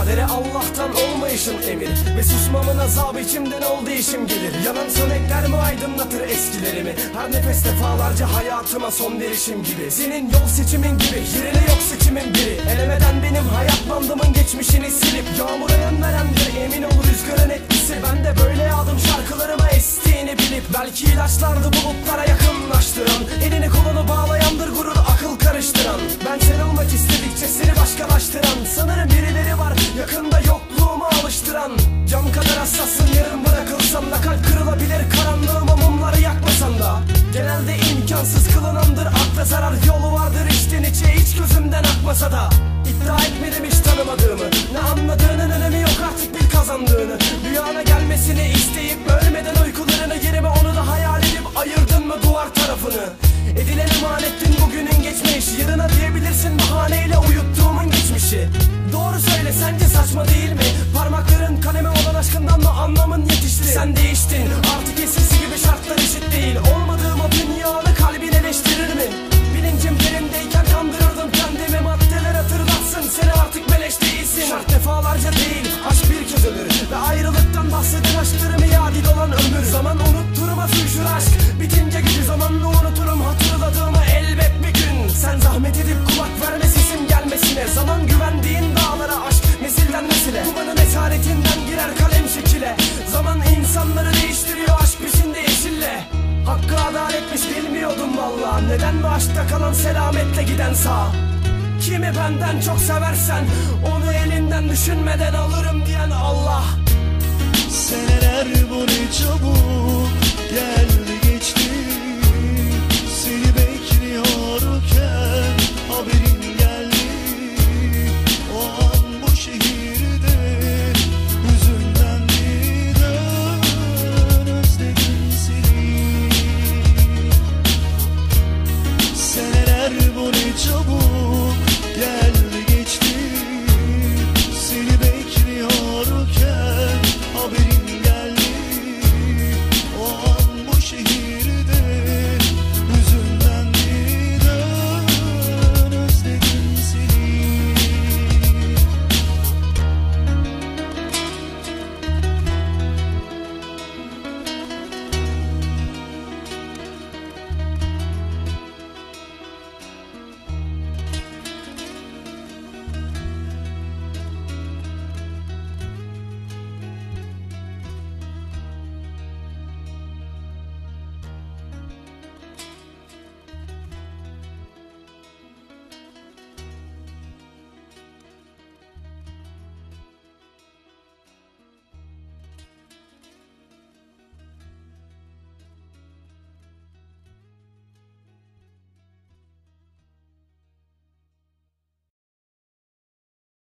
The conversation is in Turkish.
Kadere Allah'tan olmayışım emir ve susmamın azabı içimden oldu işim gelir. Yanan sönekler mi aydınlatır eskilerimi? Her nefes defalarca hayatıma son verişim gibi. Senin yol seçimin gibi, yerine yok seçimin biri. Elemeden benim hayat bandımın geçmişini silip yağmura yön verendir, emin ol rüzgarın etkisi. Ben de böyle yağdım şarkılarıma estiğini bilip. Belki ilaçlardı bulutlara yakınlaştıran, elini kolunu bağlayandır gurur akıl karıştıran. Ben sen olmak istedikçe seni başkalaştıran. Sanırım birileri var yakında yokluğuma alıştıran. Cam kadar hassassın, yarım bırakılsam da kalp kırılabilir karanlığıma mumları yakmasan da. Genelde imkansız kılınandır, akla zarar yolu vardır içten içe, hiç gözümden akmasa da. İddia etmedim hiç tanımadığımı, ne anladığının önemi yok artık bil kazandığını. Rüyana gelmesini isteyip ölmeden uykularını, yerime onu da hayal edip ayırdın mı duvar tarafını? Edilen emanettin bugünün geçmiş, yarına diyebilirsin bahaneyle uyuttuğumun geçmişi. Doğru söyle, sence saçma değil mi? Parmakların kaleme olan aşkından da anlamın yetişti. Sen değiştin artık, eskisi gibi şartlar eşit değil. Olmadığım o dünyanı kalbin eleştirir mi? Bilincim yerindeyken kandırırdım kendimi, maddeler hatırlatsın seni artık meleş değilsin. Şart defalarca değil, aşk bir kez ölür ve ayrılıktan bahseden aşklarım iade dolan ömür. Zaman unutturmaz üşür aşk, bitince gücü zamanla unuturum hatırladığımı elbet bir gün. Sen zahmet edip kulak verme sesim gelmesine, zaman güvendiğin dağlara aşk nesilden nesile. Kumanın esaretinden girer kalem şekile, zaman insanları değiştiriyor aşk peşinde yeşille. Hakkı adaletmiş bilmiyordum valla, neden bu aşkta kalan selametle giden sağ? Kimi benden çok seversen onu elinden düşünmeden alırım diyen Allah. Seneler boyu çabuk geldi